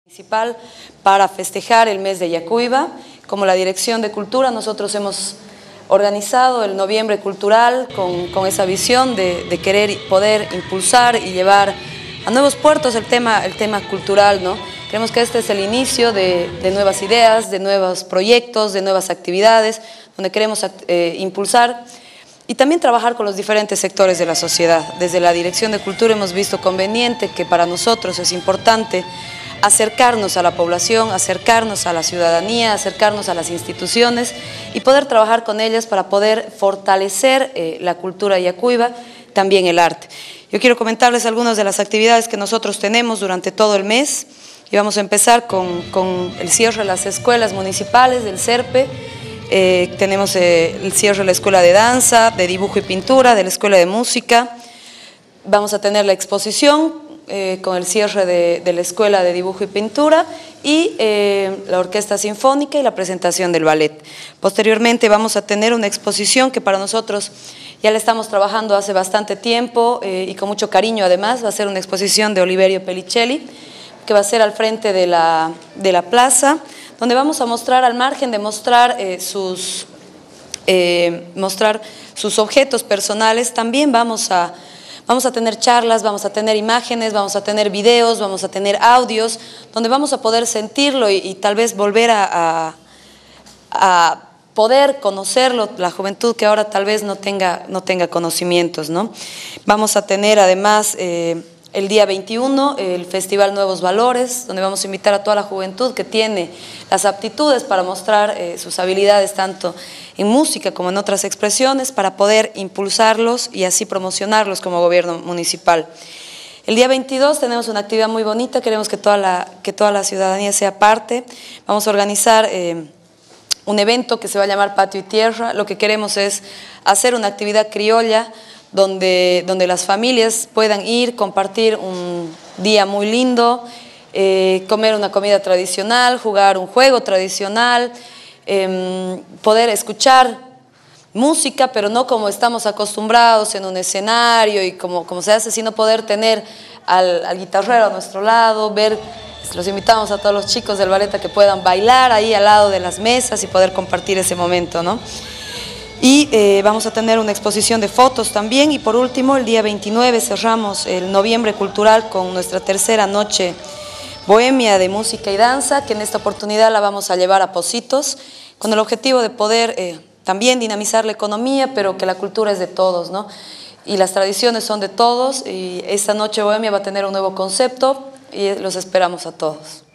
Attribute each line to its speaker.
Speaker 1: Municipal para festejar el mes de Yacuiba. Como la Dirección de Cultura, nosotros hemos organizado el Noviembre Cultural con esa visión de querer poder impulsar y llevar a nuevos puertos el tema cultural, ¿no? Creemos que este es el inicio de nuevas ideas, de nuevos proyectos, de nuevas actividades, donde queremos impulsar y también trabajar con los diferentes sectores de la sociedad. Desde la Dirección de Cultura hemos visto conveniente que para nosotros es importante acercarnos a la población, acercarnos a la ciudadanía, acercarnos a las instituciones y poder trabajar con ellas para poder fortalecer la cultura yacuiba, también el arte. Yo quiero comentarles algunas de las actividades que nosotros tenemos durante todo el mes y vamos a empezar con el cierre de las escuelas municipales del CERPE. Tenemos el cierre de la escuela de danza, de dibujo y pintura, de la escuela de música. Vamos a tener la exposición con el cierre de la escuela de dibujo y pintura y la orquesta sinfónica y la presentación del ballet. Posteriormente vamos a tener una exposición que para nosotros ya la estamos trabajando hace bastante tiempo y con mucho cariño. Además va a ser una exposición de Oliverio Pelicelli que va a ser al frente de la plaza, donde vamos a mostrar, al margen de mostrar sus objetos personales, también vamos a tener charlas, vamos a tener imágenes, vamos a tener videos, vamos a tener audios, donde vamos a poder sentirlo y tal vez volver a poder conocerlo, la juventud que ahora tal vez no tenga conocimientos, ¿no? Vamos a tener además el día 21 el Festival Nuevos Valores, donde vamos a invitar a toda la juventud que tiene las aptitudes para mostrar sus habilidades tanto en música como en otras expresiones para poder impulsarlos y así promocionarlos como gobierno municipal. El día 22 tenemos una actividad muy bonita, queremos que toda la ciudadanía sea parte. Vamos a organizar un evento que se va a llamar Patio y Tierra. Lo que queremos es hacer una actividad criolla donde las familias puedan ir, compartir un día muy lindo, comer una comida tradicional, jugar un juego tradicional, poder escuchar música, pero no como estamos acostumbrados en un escenario y como se hace, sino poder tener al guitarrero a nuestro lado, los invitamos a todos los chicos del ballet a que puedan bailar ahí al lado de las mesas y poder compartir ese momento, ¿no? Y vamos a tener una exposición de fotos también y por último el día 29 cerramos el Noviembre Cultural con nuestra tercera noche bohemia de música y danza, que en esta oportunidad la vamos a llevar a Pocitos con el objetivo de poder también dinamizar la economía, pero que la cultura es de todos, ¿no? Y las tradiciones son de todos y esta noche bohemia va a tener un nuevo concepto y los esperamos a todos.